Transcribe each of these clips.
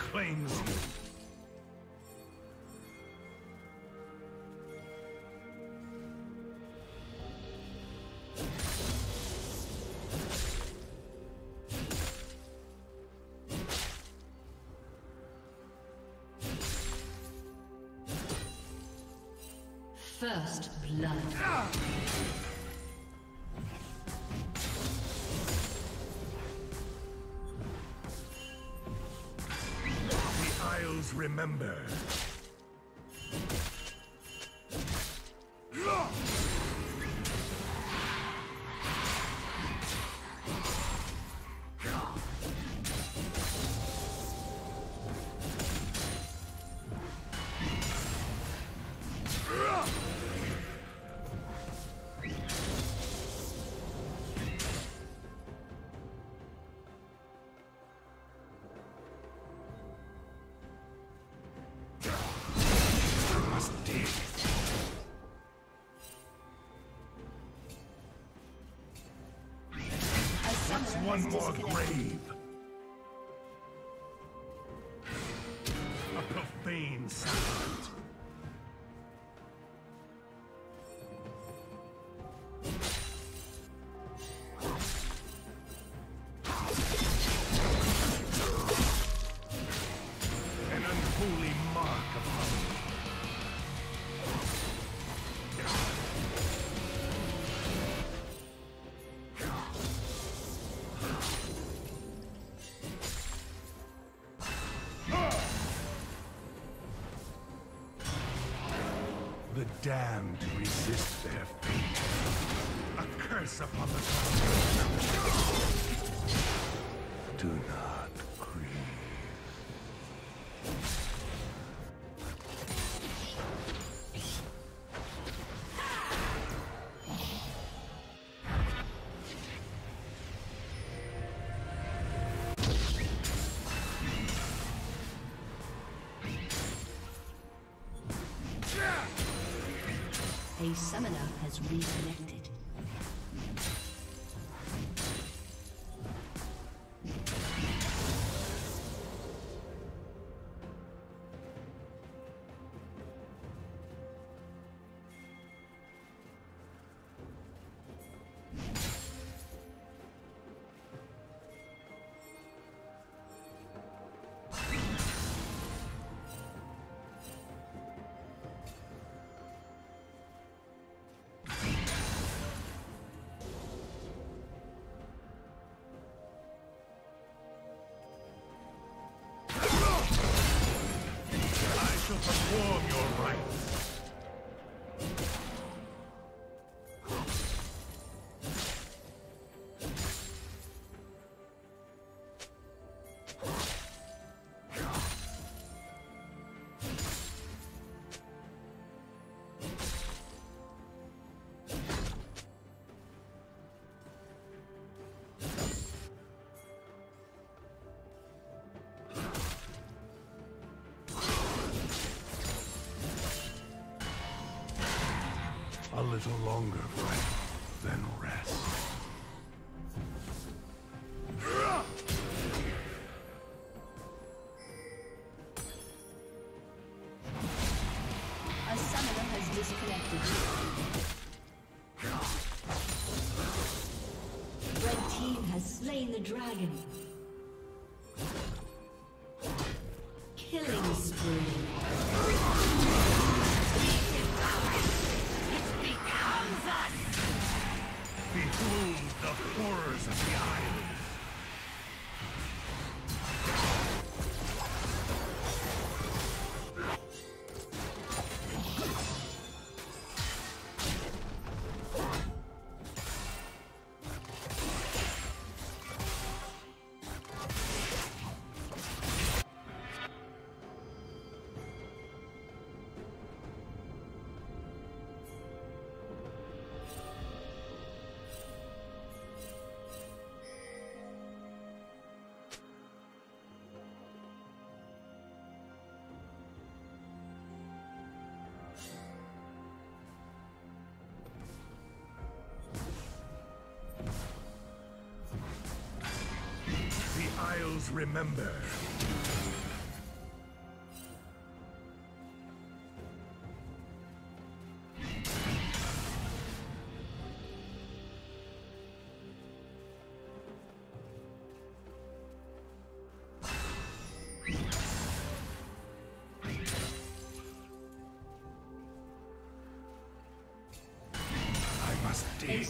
claims you. First blood. The Isles remember. One more grave. A profane sound. An unholy mark upon me. The damned resist their fate. A curse upon the ground. Do not grieve. A summoner has reconnected. Perform your rites. A little longer fight, then rest. A summoner has disconnected. Red team has slain the dragon. Killing spree. Behold the horrors of the island. Remember.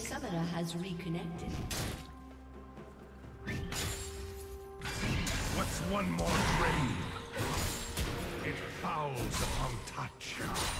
summoner has reconnected. What's one more grave? It fouls upon touch.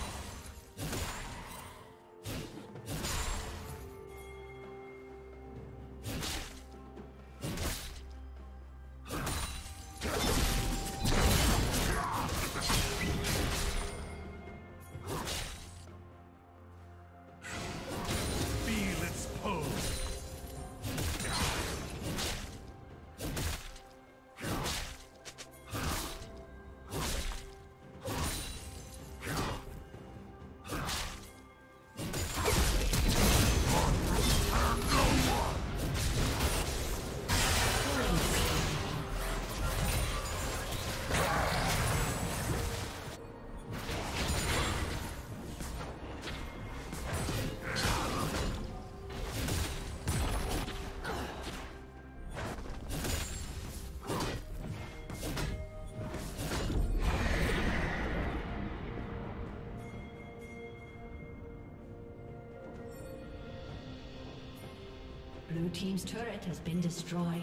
Blue team's turret has been destroyed.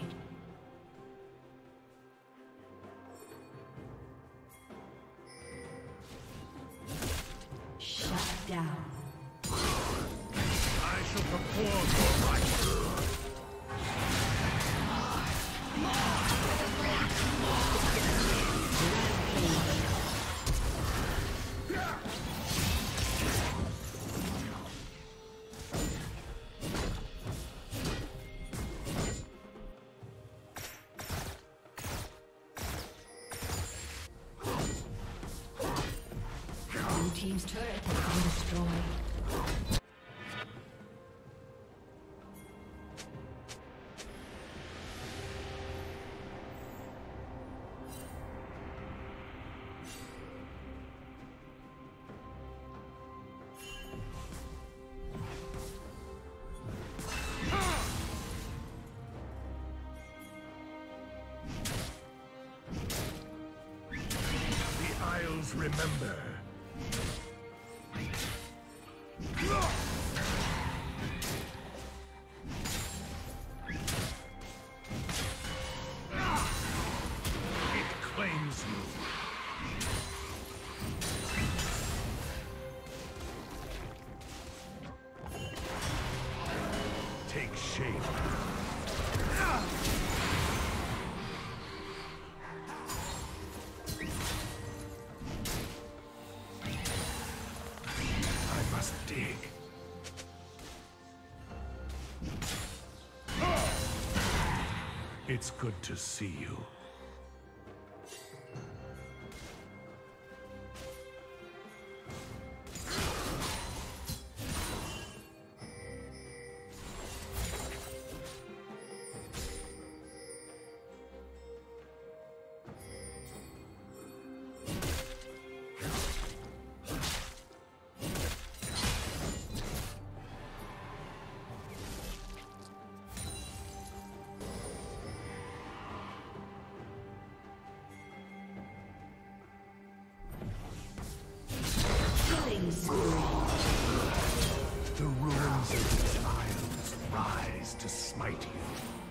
Shut down. I shall perform your rites. Team's turret has been destroyed. The Isles remember. Take shape. I must dig. It's good to see you. The ruins of these isles rise to smite you.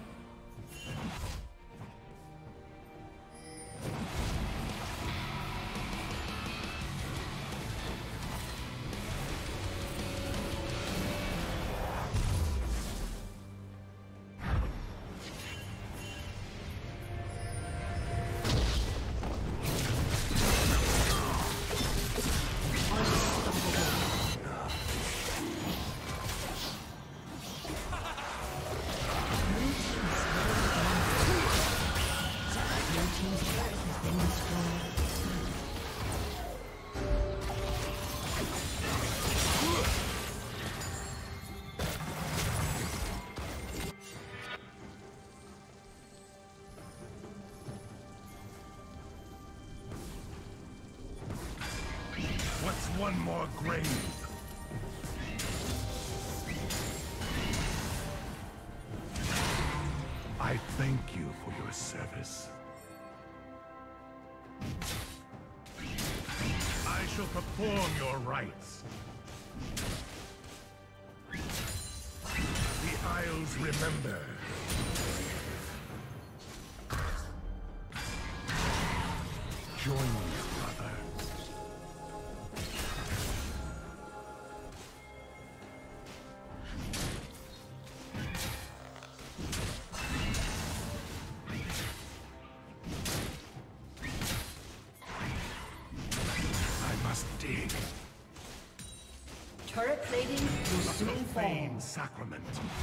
What's one more grave? I thank you for your service. I shall perform your rites. Trials remember. Join me, brother. I must dig. Turret plating will soon fall. Profane sacrament.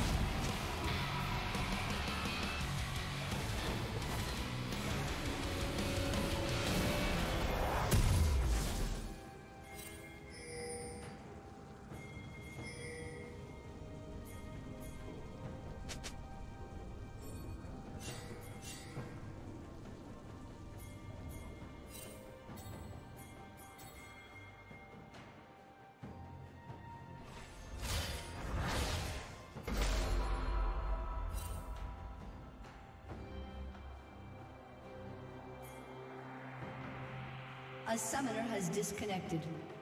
A summoner has disconnected.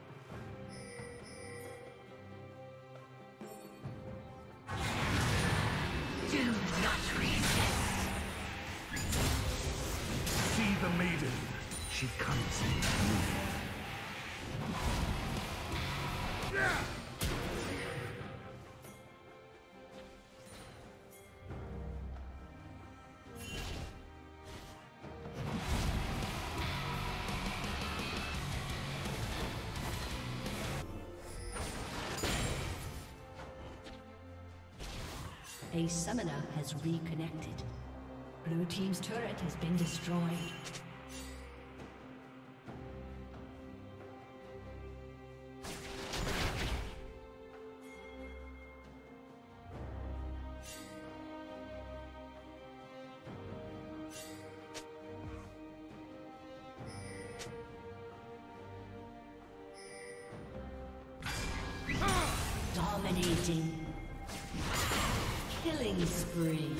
Do not resist. See the maiden. She comes in blue. A summoner has reconnected. Blue team's turret has been destroyed. Dominating. Killing spree.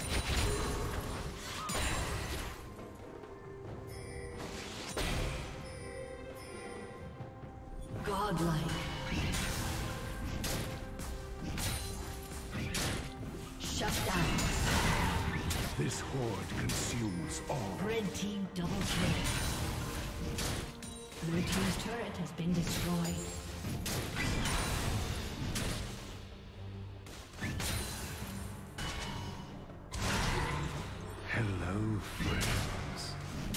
Godlike. Shut down. This horde consumes all. Red team double kill. Blue team's turret has been destroyed. Hello, friends.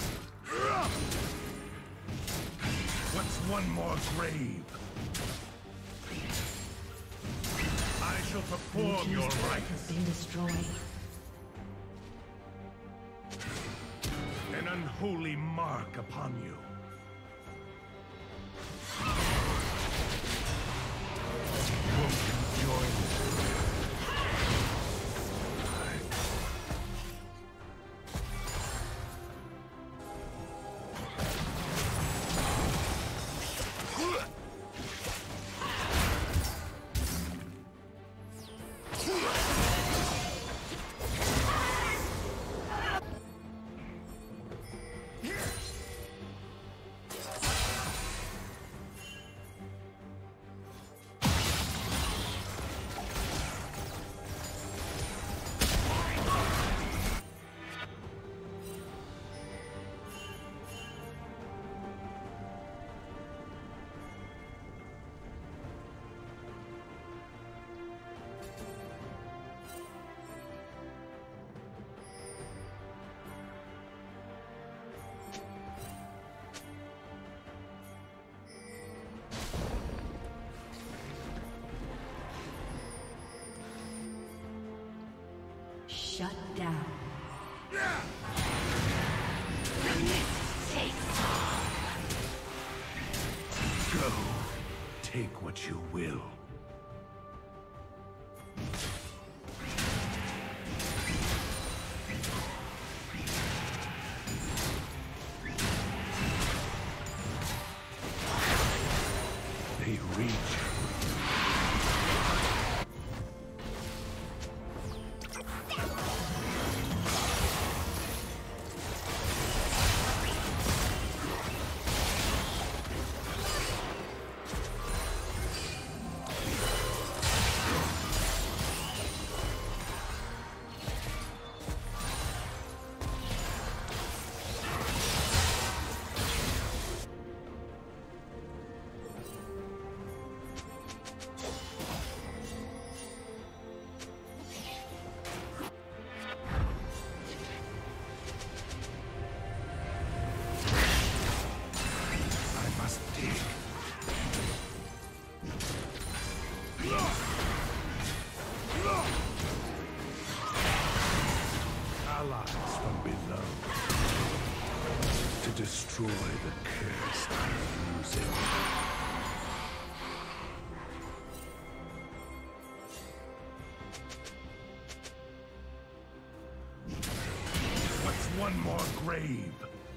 What's one more grave? I shall perform your Has rites. been destroyed. An unholy mark upon you. Won't you join me? Shut down. Go. Take what you will. They reach. Destroy the cursed music. What's one more grave?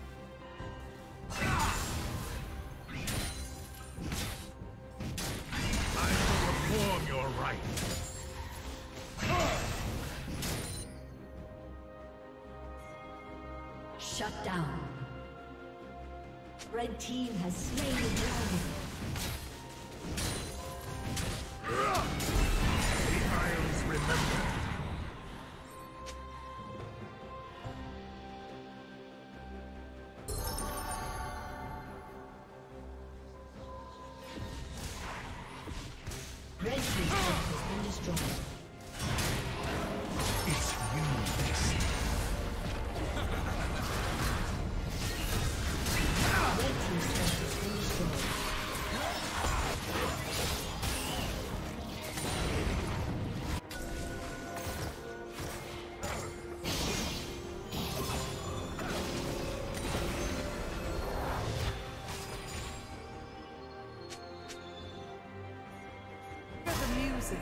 I will reform your rights. Shut down. Red team has slain the dragon. The Isles remember. Red team's turret has been destroyed. It's you, Bessie. Red team's turret has been destroyed. The music.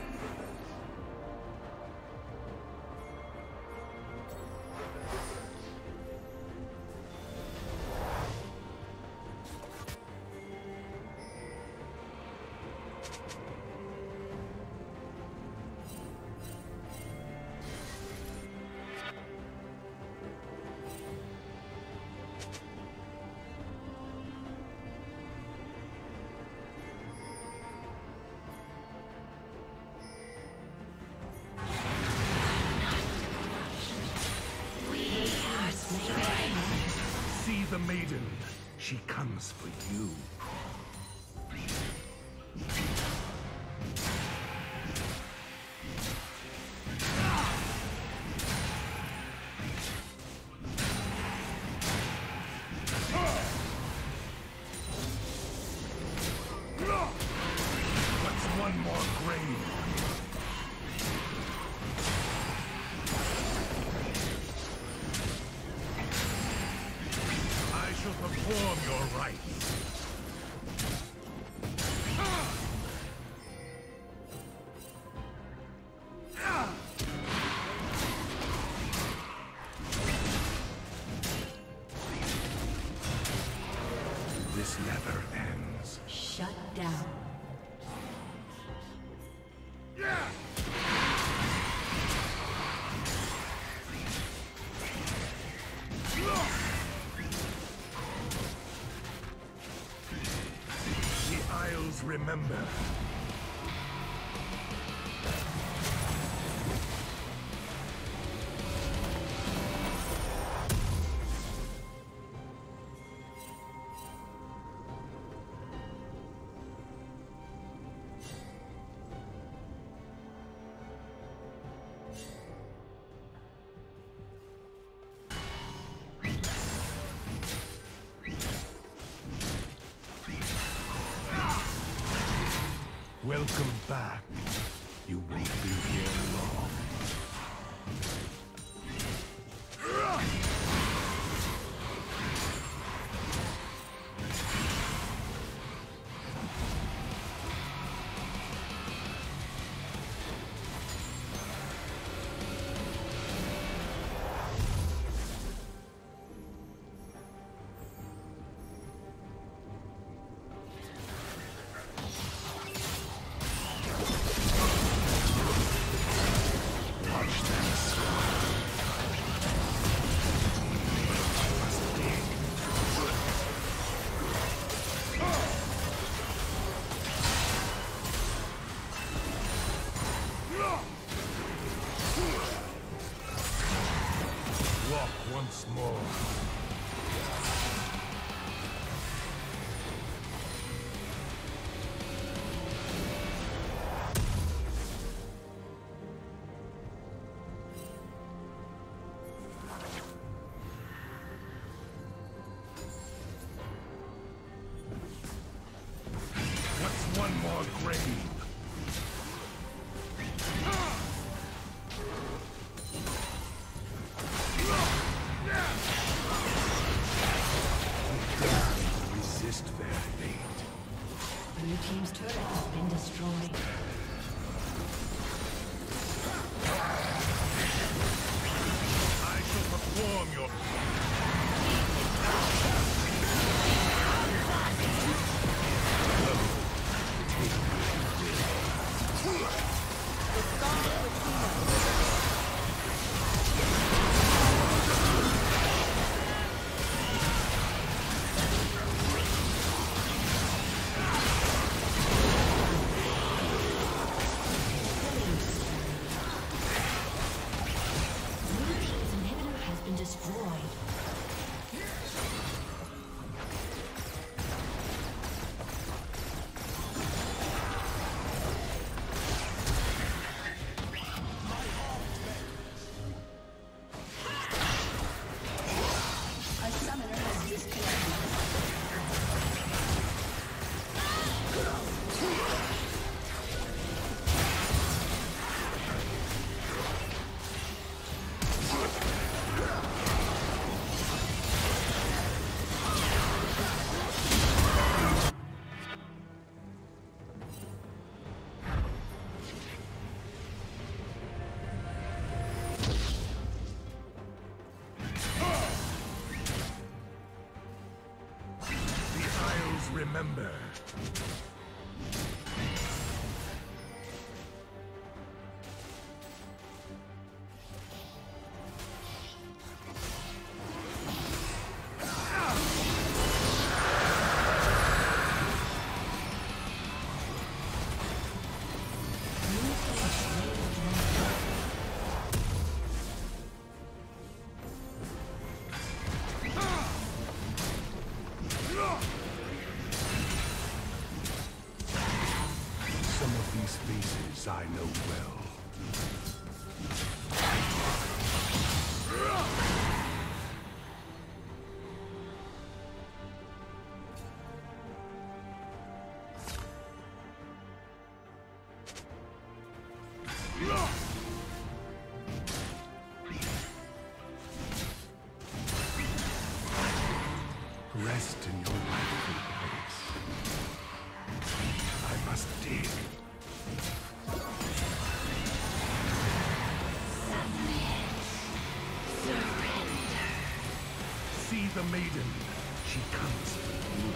See the maiden. She comes for you. What's one more grave? I shall perform your rites. This never ends. Shut down. The Isles remember. Welcome back. You won't be here long. Walk once more. What's one more grave? Blue team's turret has been destroyed. I shall perform your... Remember. These faces I know well. Rest in your rightful place. I must dig. See the maiden. She comes for you.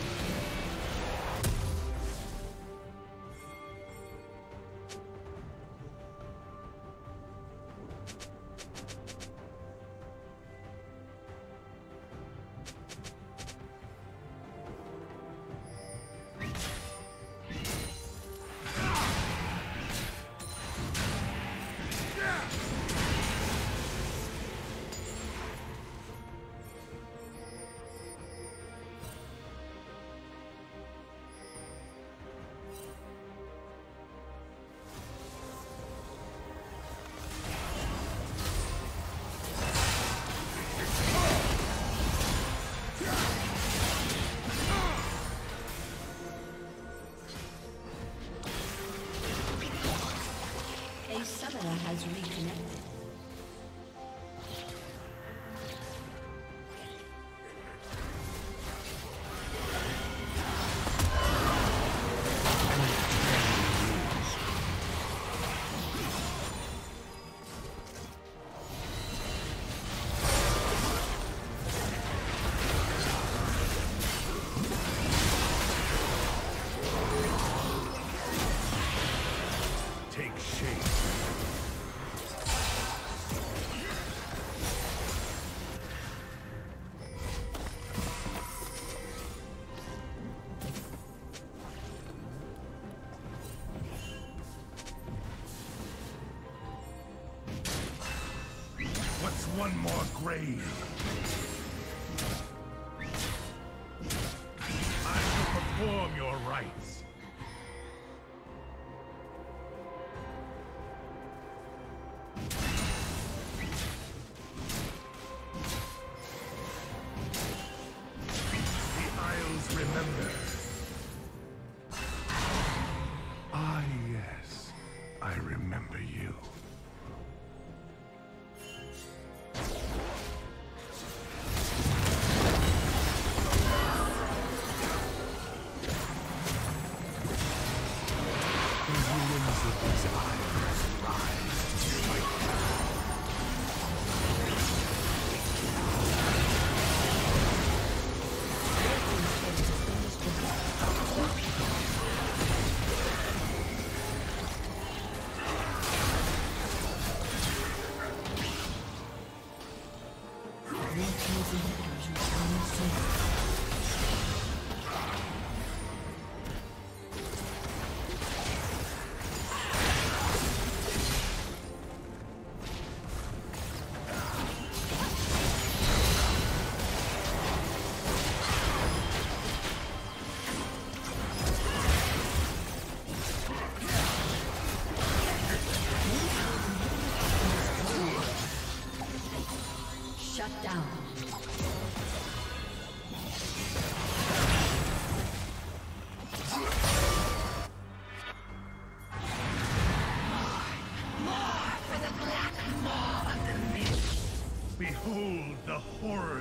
Has reconnected. Take shape. What's one more grave? I will perform your rites. The Isles remember. Ah, yes, I remember you.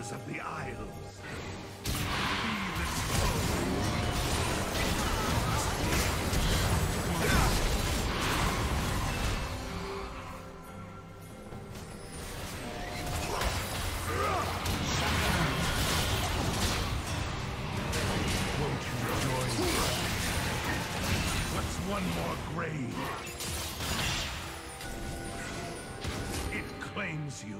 waters of the Isles. Feel its flow. Won't you join me? What's one more grave? It claims you.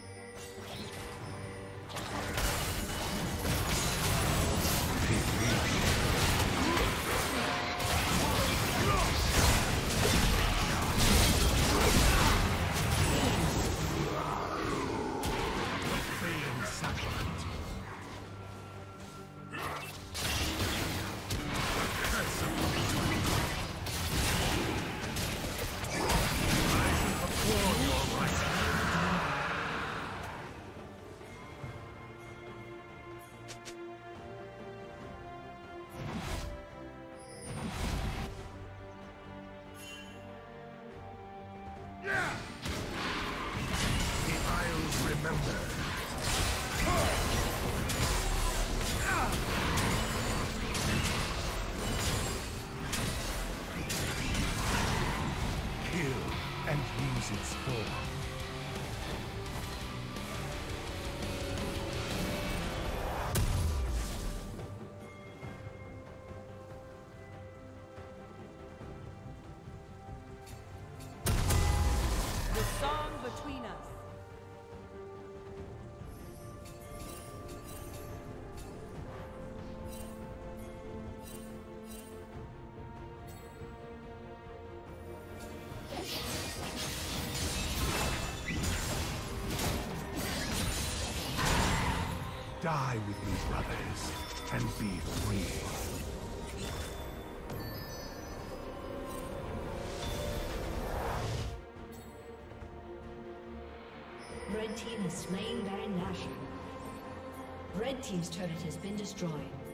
Its form. The song between us. Die with me, brothers, and be free. Red team has slain Baron Nashor. Red team's turret has been destroyed.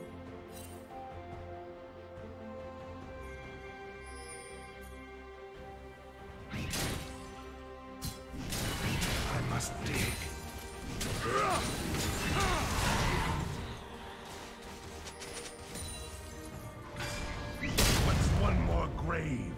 I must dig. What's one more grave?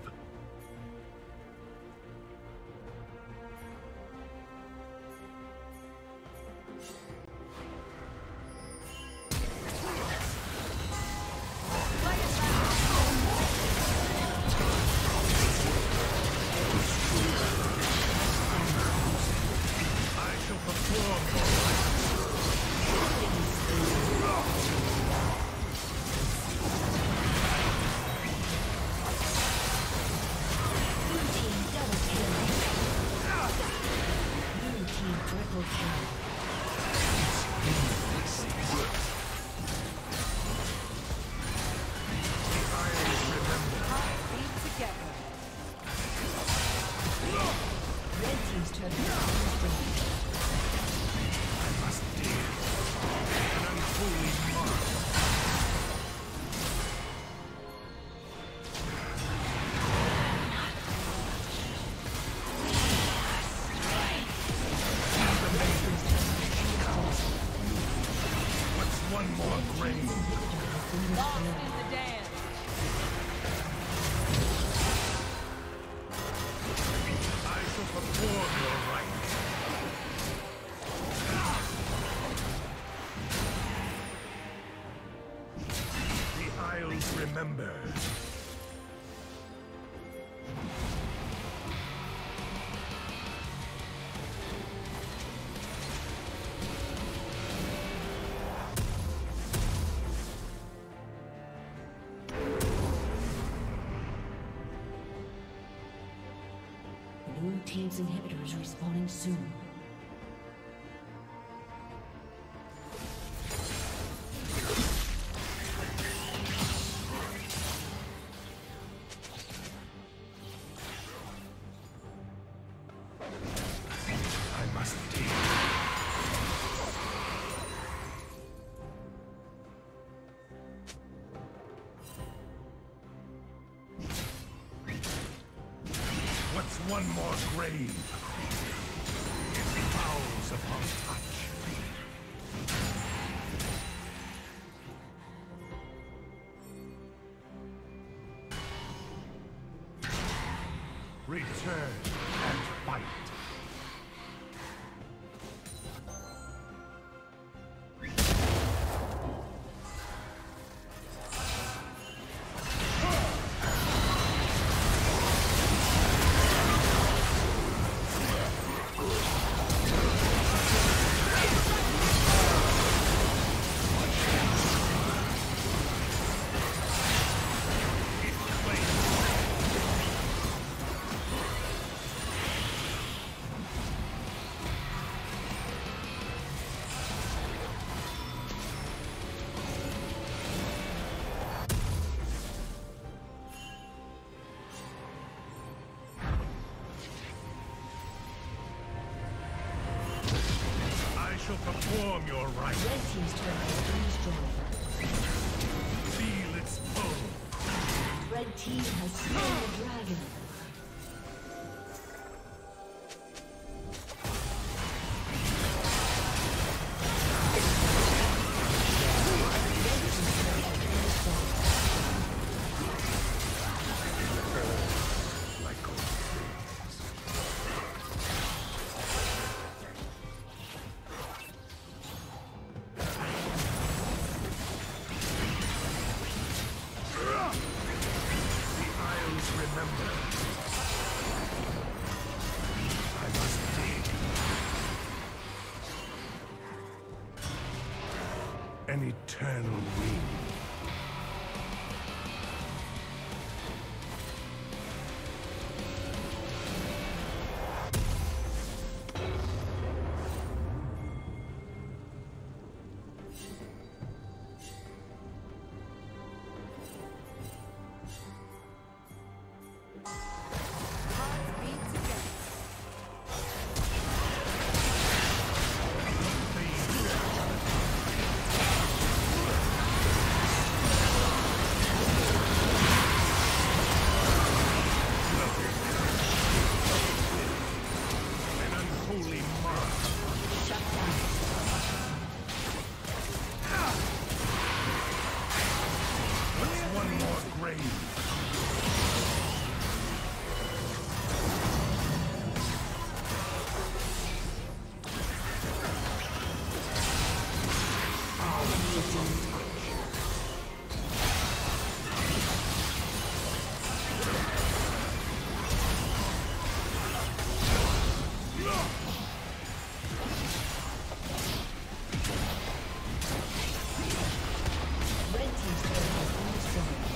Remember. Blue team's inhibitor is respawning soon. One more grave. It fouls upon touch. Return and fight. Perform your right. Red team's turret has been destroyed. Feel its pull. Red team has slain the dragon. An eternal ring.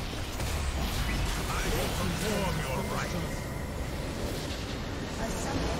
A summoner